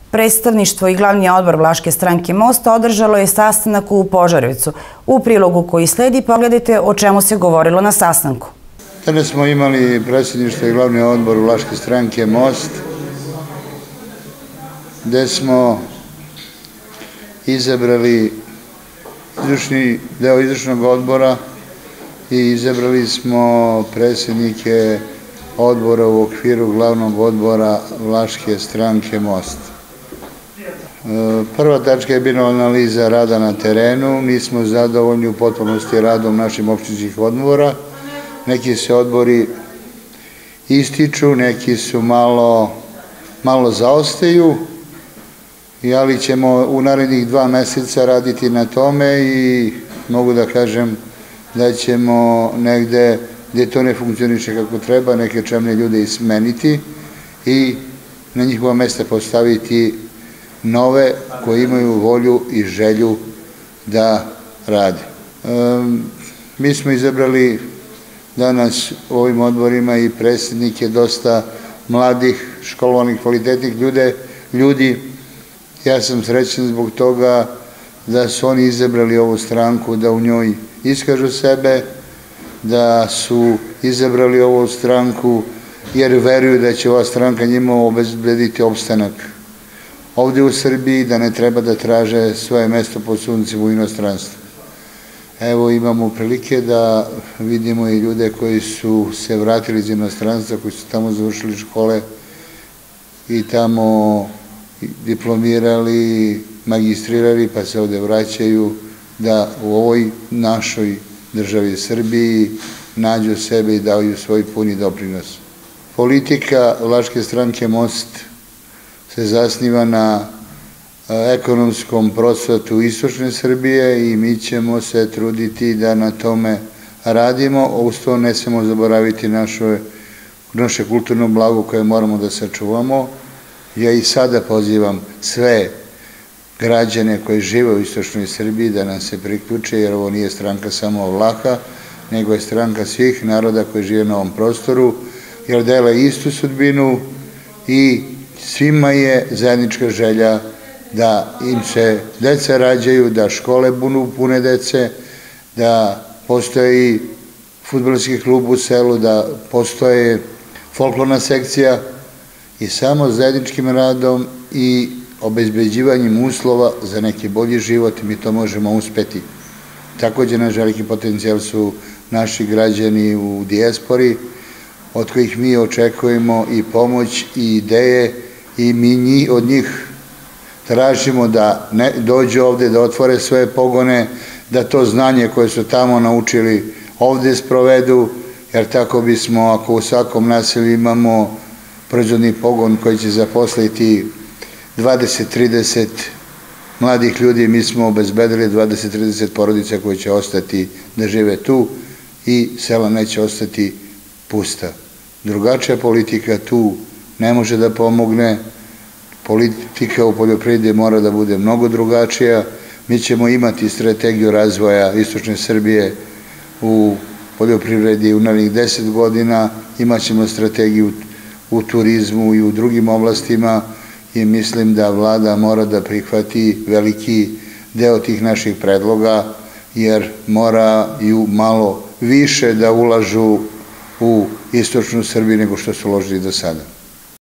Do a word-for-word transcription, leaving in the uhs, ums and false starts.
Predstavništvo i glavni odbor Vlaške stranke Mosta održalo je sastanak u Požarevcu. U prilogu koji sledi pogledajte o čemu se govorilo na sastanku. Danas smo imali predstavništvo i glavni odbor Vlaške stranke Most, gde smo izabrali izvršni deo izvršnog odbora i izabrali smo predsednike odbora u okviru glavnog odbora Vlaške stranke Most. Prva tačka je bila analiza rada na terenu. Mi smo zadovoljni u potpunosti radom naših opštinskih odbora. Neki se odbori ističu, neki su malo, malo zaostaju, ali ćemo u narednih dva meseca raditi na tome i mogu da kažem da ćemo negde gde to ne funkcioniše kako treba, neke čelne ljude ismeniti i na njihova mesta postaviti nove koji imaju volju i želju da rade. Mi smo izabrali danas u ovim odborima i predsednike dosta mladih, školovanih, kvalitetnih ljudi. Ja sam srećan zbog toga da su oni izabrali ovu stranku, da u njoj iskažu sebe, da su izabrali ovu stranku jer veruju da će ova stranka njima obezbediti opstanak ovde u Srbiji, da ne treba da traže svoje mesto pod suncem u inostranstvu. Evo imamo prilike da vidimo i ljude koji su se vratili iz inostranstva, koji su tamo završili škole i tamo diplomirali, magistrirali, pa se ovde vraćaju, da u ovoj našoj državi Srbiji nađu sebe i daju svoj puni doprinos. Politika Vlaške stranke Most se zasniva na ekonomskom procvatu istočne Srbije i mi ćemo se truditi da na tome radimo. Uz to ne smemo zaboraviti naše kulturno blago koje moramo da sačuvamo. Ja i sada pozivam sve građane koji žive u istočnoj Srbiji da nam se priključe, jer ovo nije stranka samo Vlaha, nego je stranka svih naroda koji žive na ovom prostoru, jer dele istu sudbinu i svima je zajednička želja da im se deca rađaju, da škole budu pune dece, da postoji fudbalski klub u selu, da postoje folklorna sekcija i samo zajedničkim radom i obezbeđivanjem uslova za neki bolji život mi to možemo uspeti. Takođe, naš veliki potencijal su naši građani u dijaspori, od kojih mi očekujemo i pomoć i ideje i mi od njih tražimo da dođu ovde, da otvore svoje pogone, da to znanje koje su tamo naučili ovde sprovedu, jer tako bismo, ako u svakom naselju imamo proizvodni pogon koji će zaposliti dvadeset do trideset mladih ljudi, mi smo obezbedili dvadeset do trideset porodica koji će ostati da žive tu i sela neće ostati pusta. Drugačija politika tu ne može da pomogne. Politika u poljoprivredi mora da bude mnogo drugačija. Mi ćemo imati strategiju razvoja istočne Srbije u poljoprivredi u narednih deset godina, imat ćemo strategiju u turizmu i u drugim oblastima i mislim da vlada mora da prihvati veliki deo tih naših predloga, jer moraju malo više da ulažu u istočnu Srbiju nego što su uložili do sada.